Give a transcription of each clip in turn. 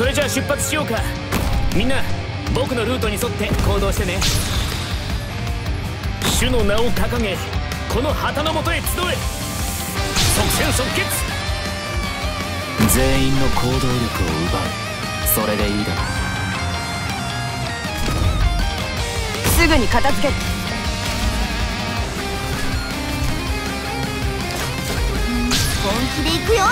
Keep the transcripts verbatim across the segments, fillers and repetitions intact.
それじゃあ出発しようか。みんな僕のルートに沿って行動してね。主の名を掲げこの旗のもとへ集え。即戦即決。 全員の行動力を奪う。それでいいだろう。 すぐに片付ける。 本気で行くよ。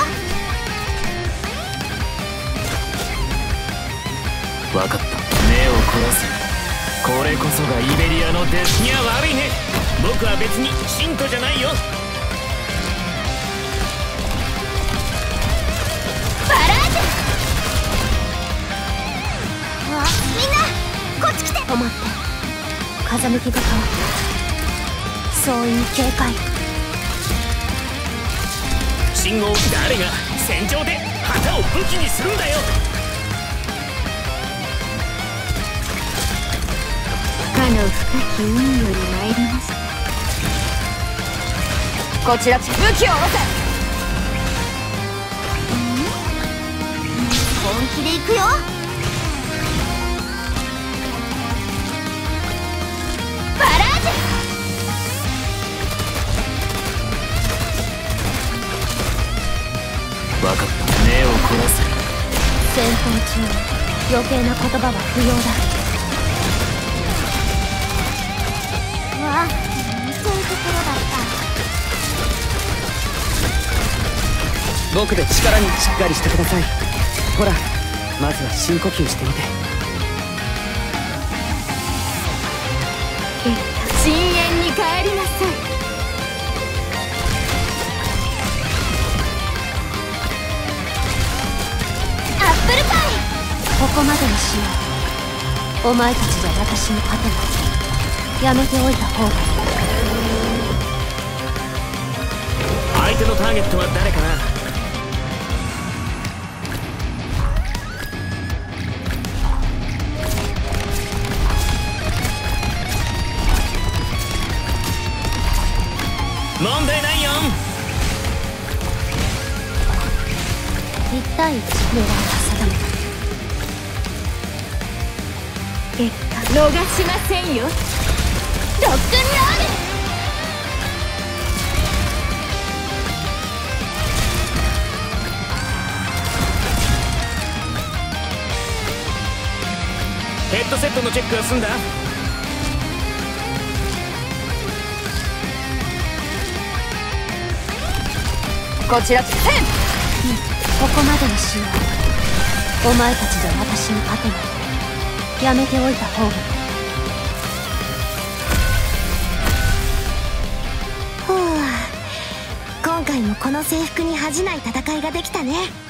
分かった。目を凝らせ。これこそがイベリアのデス。 いや悪いね、僕は別に信徒じゃないよ。 バラージュ。わ、みんなこっち来て。 止まって。風向きが変わった。総員警戒。 信号。誰が戦場で旗を武器にするんだよ。 かの深き海より参ります。 こちら武器を下ろせ。 本気で行くよ。バラージュ。 分かった。目を凝らせ。 戦闘中余計な言葉は不要だ。 わあ、そういうところだった。 僕で力にしっかりしてください。ほら、まずは深呼吸してみて。 深淵に帰りなさい。 アップルパイ。 ここまでにしよう。お前たちじゃ私に勝てない。やめておいた方がいい。 相手のターゲットは誰かな。問題ないよ。 一対一狙いは定めた。結果逃しませんよ。 ロックンロール。 ヘッドセットのチェックは済んだ。 こちらせん。 ここまでにしよう。お前たちじゃ私に勝てない。やめておいた方がいい。 今回もこの制服に恥じない戦いができたね。